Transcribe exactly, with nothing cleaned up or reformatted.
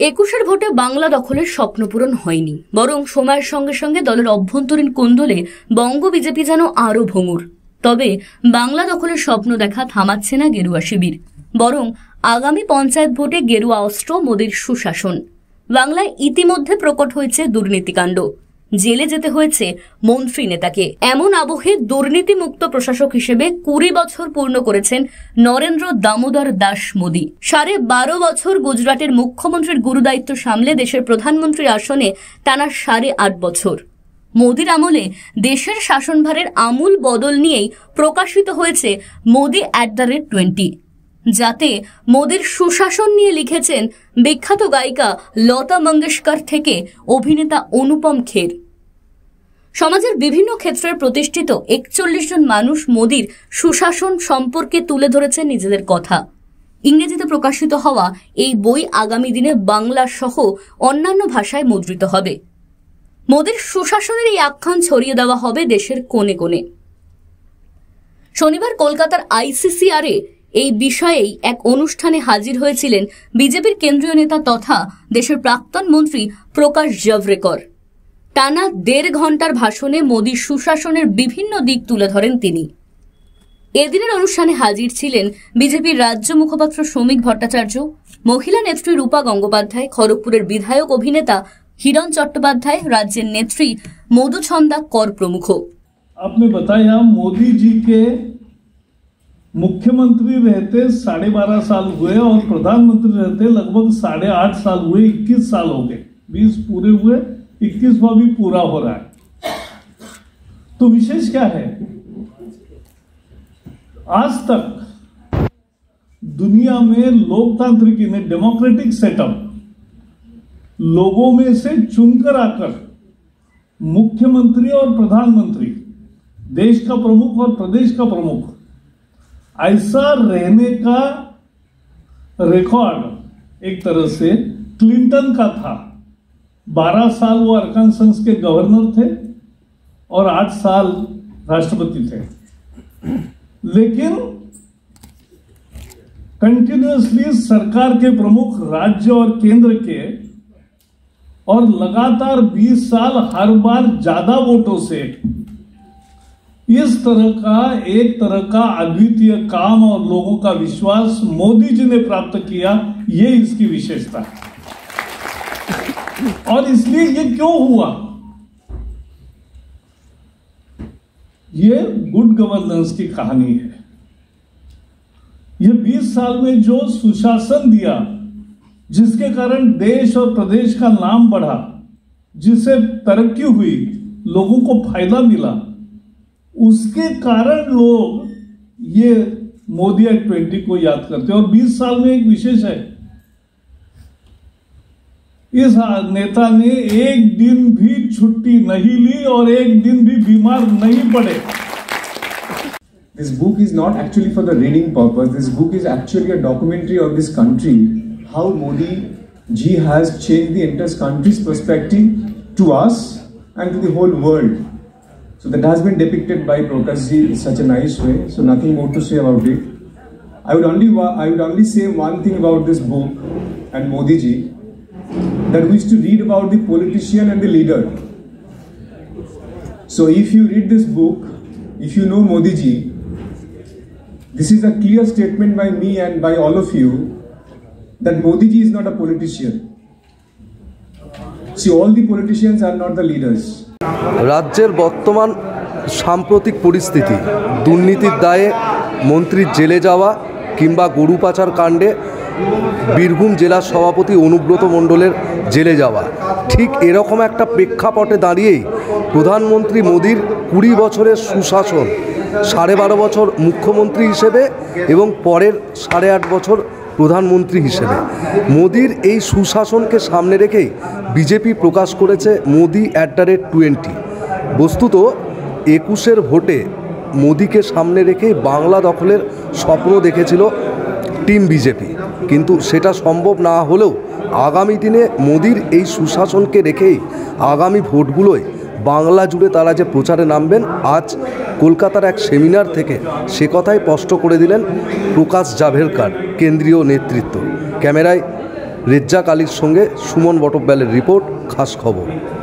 একুশের ভোটে বাংলা দখলের স্বপ্ন পূরণ হয়নি, বরং সময়ের সঙ্গে সঙ্গে দলের অভ্যন্তরীণ কোন্দলে বঙ্গ বিজেপি যেন আরও ভঙ্গুর। তবে বাংলা দখলের স্বপ্ন দেখা থামাচ্ছে না গেরুয়া শিবির, বরং আগামী পঞ্চায়েত ভোটে গেরুয়া অস্ত্র মোদির সুশাসন। বাংলায় ইতিমধ্যে প্রকট হয়েছে দুর্নীতিকাণ্ড, জেলে যেতে হয়েছে মন্ত্রী নেতাকে। এমন আবহে দুর্নীতিমুক্ত প্রশাসক হিসেবে কুড়ি বছর পূর্ণ করেছেন নরেন্দ্র দামোদর দাস মোদী। সাড়ে বারো বছর গুজরাটের মুখ্যমন্ত্রীর গুরুদায়িত্ব সামলে দেশের প্রধানমন্ত্রীর আসনে টানা সাড়ে আট বছর। মোদীর আমলে দেশের শাসনভারের আমূল বদল নিয়েই প্রকাশিত হয়েছে Modi at the rate twenty, যাতে মোদীর সুশাসন নিয়ে লিখেছেন বিখ্যাত গায়িকা লতা মঙ্গেশকর থেকে অভিনেতা অনুপম খের। সমাজের বিভিন্ন ক্ষেত্রের প্রতিষ্ঠিত একচল্লিশ জন মানুষ মোদীর সুশাসন সম্পর্কে তুলে ধরেছেন নিজেদের কথা। ইংরেজিতে প্রকাশিত হওয়া এই বই আগামী দিনে বাংলা সহ অন্যান্য ভাষায় মুদ্রিত হবে। মোদীর সুশাসনের এই আখ্যান ছড়িয়ে দেওয়া হবে দেশের কোণে কোণে। শনিবার কলকাতার আইসিসিআরে এই বিষয়েই এক অনুষ্ঠানে হাজির হয়েছিলেন বিজেপির কেন্দ্রীয় নেতা তথা দেশের প্রাক্তন মন্ত্রী প্রকাশ জাভড়েকর। টানা দেড় ঘন্টার ভাষণে মোদীর সুশাসনের বিভিন্ন দিক তুলে ধরেন তিনি। এদিনের অনুষ্ঠানে হাজির ছিলেন বিজেপির রাজ্য মুখপাত্র শ্রমিক ভট্টাচার্য, মহিলা নেত্রী রূপা গঙ্গোপাধ্যায়, খড়গপুরের বিধায়ক অভিনেতা হিরণ চট্টোপাধ্যায়, রাজ্যের নেত্রী মধুছন্দা কর প্রমুখ। आपने बताया मोदी जी के मुख्यमंत्री रहते साढ़े बारह साल हुए और प्रधानमंत्री रहते लगभग साढ़े आठ साल हुए, इक्कीस साल हो गए। बीस पूरे हुए, इक्कीसवां भी पूरा हो रहा है। तो विशेष क्या है, आज तक दुनिया में लोकतांत्रिक डेमोक्रेटिक सेटअप लोगों में से चुनकर आकर मुख्यमंत्री और प्रधानमंत्री, देश का प्रमुख और प्रदेश का प्रमुख, ऐसा रहने का रिकॉर्ड एक तरह से क्लिंटन का था। बारह साल वो अरकानसास के गवर्नर थे और आठ साल राष्ट्रपति थे, लेकिन कंटिन्यूअसली सरकार के प्रमुख राज्य और केंद्र के, और लगातार बीस साल हर बार ज्यादा वोटों से इस तरह का एक तरह का अद्वितीय काम और लोगों का विश्वास मोदी जी ने प्राप्त किया, ये इसकी विशेषता है। और इसलिए ये क्यों हुआ, ये गुड गवर्नेंस की कहानी है। ये बीस साल में जो सुशासन दिया, जिसके कारण देश और प्रदेश का नाम बढ़ा, जिससे तरक्की हुई, लोगों को फायदा मिला, उसके कारण लोग ये मोदी एट ट्वेंटी को याद करते हैं। और बीस साल में एक विशेष है, इस नेता ने एक दिन भी छुट्टी नहीं ली और एक दिन भी बीमार नहीं पड़े। This book is not actually for the reading purpose. This book is actually a documentary of this country, how Modi ji has changed the entire country's perspective to us and to the whole world. So that has been depicted by Prakash ji in such a nice way. So nothing more to say about it. I would only I would only say one thing about this book and Modi ji, that we used to read about the politician and the leader. So if you read this book, if you know Modi ji, this is a clear statement by me and by all of you that Modi ji is not a politician. See, all the politicians are not the leaders. রাজ্যের বর্তমান সাম্প্রতিক পরিস্থিতি, দুর্নীতির দায়ে মন্ত্রীর জেলে যাওয়া কিংবা গরু পাচার কাণ্ডে বীরভূম জেলার সভাপতি অনুব্রত মণ্ডলের জেলে যাওয়া, ঠিক এরকম একটা প্রেক্ষাপটে দাঁড়িয়েই প্রধানমন্ত্রী মোদীর কুড়ি বছরের সুশাসন, সাড়ে বারো বছর মুখ্যমন্ত্রী হিসেবে এবং পরের সাড়ে আট বছর প্রধানমন্ত্রী হিসেবে মোদীর এই সুশাসনকে সামনে রেখেই বিজেপি প্রকাশ করেছে Modi at the rate twenty. বস্তুত একুশের ভোটে মোদীকে সামনে রেখেই বাংলা দখলের স্বপ্ন দেখেছিল টিম বিজেপি, কিন্তু সেটা সম্ভব না হলেও আগামী দিনে মোদীর এই সুশাসনকে রেখেই আগামী ভোটগুলোয় বাংলা জুড়ে তারা যে প্রচারে নামবেন, আজ কলকাতার এক সেমিনার থেকে সে কথাই স্পষ্ট করে দিলেন প্রকাশ জাভড়েকর, কেন্দ্রীয় নেতৃত্ব। ক্যামেরায় রেজ্জাক আলীর সঙ্গে সুমন বটব্যালের রিপোর্ট, খাস খবর।